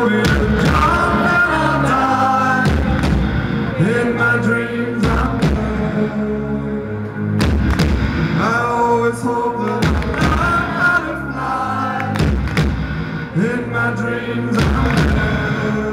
be the job that I'll die. In my dreams I'm dead. I always hope that I'm not how to fly. In my dreams I'm dead.